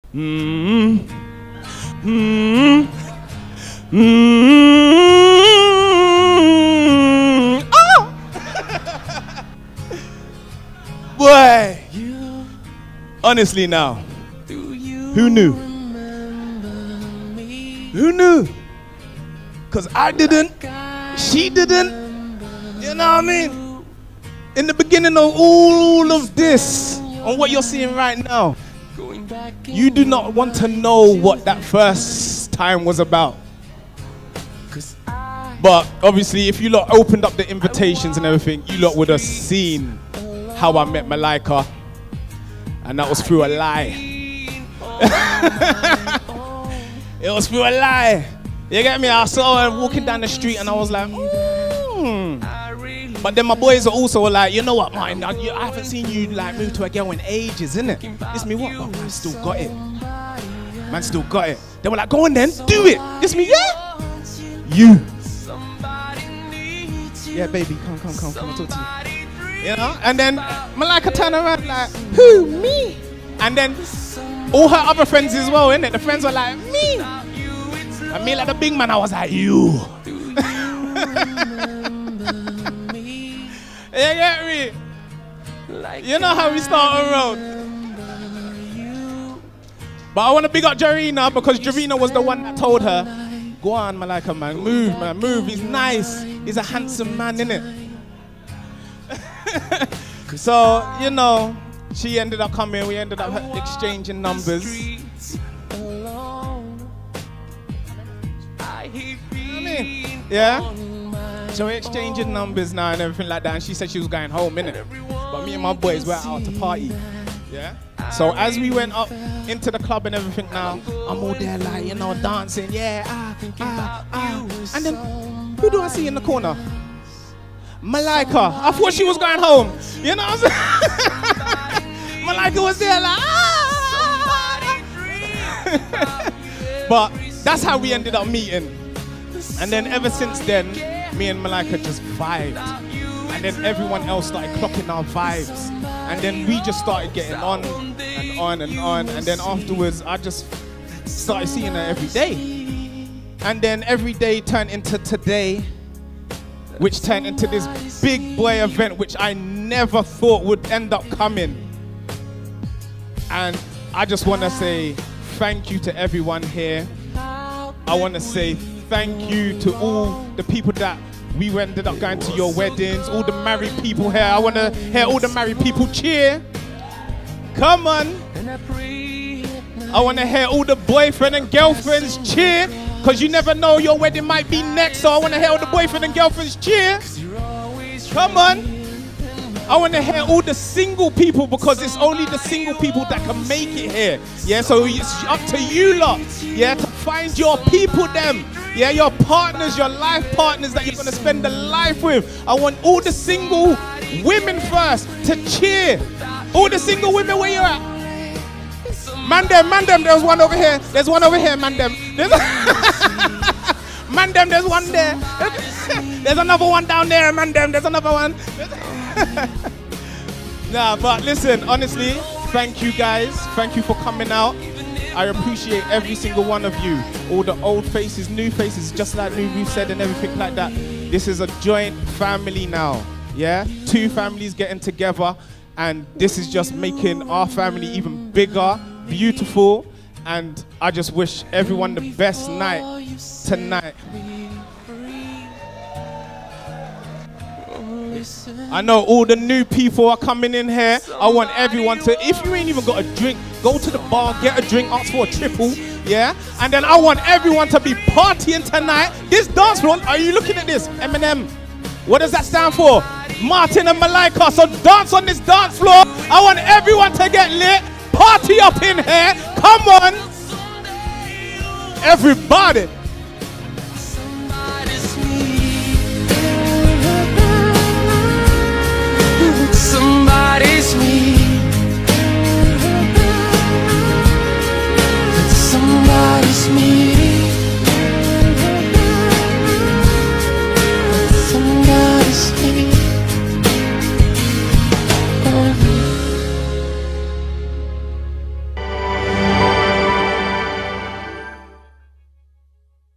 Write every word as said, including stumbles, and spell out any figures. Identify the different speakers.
Speaker 1: Mm-hmm. Mm-hmm. Mm-hmm. Oh! Boy, honestly now, who knew? Who knew? Because I didn't, she didn't, you know what I mean? In the beginning of all of this, on what you're seeing right now, you do not want to know what that first time was about. But obviously, if you lot opened up the invitations and everything, you lot would have seen how I met Malika. And that was through a lie. It was through a lie. You get me? I saw her walking down the street and I was like, hmm. But then my boys are also like, you know what, man, I, I haven't seen you like move to a girl in ages, innit? It's me, what? But man still got it. Man still got it. They were like, go on then, do it. It's me, yeah? You. Yeah, baby, come, come, come, come, I'll talk to you. You know? And then Malika turned around like, who, me? And then all her other friends as well, innit? The friends were like, me. And me like the big man, I was like, you. You get me? You know how we start a road. But I want to big up Jarina because Jarina was the one that told her, go on, Malika, man, move, man, move. He's nice. He's a handsome man, innit? So, you know, she ended up coming. We ended up exchanging numbers. I mean, yeah? So we're exchanging numbers now and everything like that. And she said she was going home, innit? But me and my boys were out to party. Yeah? So as we went up into the club and everything now, I'm all there like, you know, dancing, yeah, ah, ah, ah. And then, who do I see in the corner? Malika. I thought she was going home. You know what I'm saying? Malika was there like, ah. But that's how we ended up meeting. And then ever since then, me and Malika just vibed. And then everyone else started clocking our vibes. And then we just started getting on and on and on. And then afterwards, I just started seeing her every day. And then every day turned into today, which turned into this big boy event, which I never thought would end up coming. And I just want to say thank you to everyone here. I want to say thank you to all the people that we ended up going to your weddings, all the married people here. I want to hear all the married people cheer. Come on. I want to hear all the boyfriend and girlfriends cheer, because you never know, your wedding might be next. So I want to hear all the boyfriend and girlfriends cheer. Come on. I want to hear all the single people, because it's only the single people that can make it here. Yeah, so it's up to you lot, yeah, to find your people them. Yeah, your partners, your life partners that you're going to spend the life with. I want all the single women first to cheer. All the single women, where you're at? Man them, man them, there's one over here. There's one over here, man them. There's man them, there's one there. There's another one down there, man them. There's another one. Nah, but listen, honestly, thank you guys. Thank you for coming out. I appreciate every single one of you. All the old faces, new faces, just like we've said and everything like that. This is a joint family now, yeah? Two families getting together, and this is just making our family even bigger, beautiful, and I just wish everyone the best night tonight. I know all the new people are coming in here. I want everyone to, if you ain't even got a drink, go to the bar, get a drink, ask for a triple, yeah? And then I want everyone to be partying tonight. This dance floor, are you looking at this? Eminem. What does that stand for? Martin and Malika. So dance on this dance floor. I want everyone to get lit. Party up in here. Come on. Everybody.